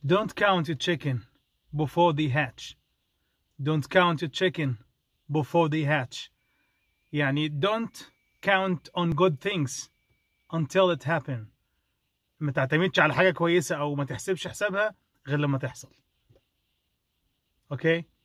Don't count your chicken before they hatch. Don't count your chicken before they hatch. يعني don't count on good things until it happen. ما تعتمدش على حاجة كويسة أو ما تحسبش حسابها غير لما تحصل. Okay?